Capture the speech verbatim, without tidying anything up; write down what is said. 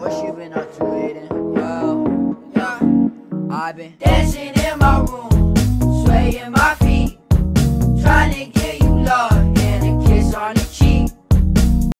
What you been up to, Aiden? Well, yeah, I've been dancing in my room.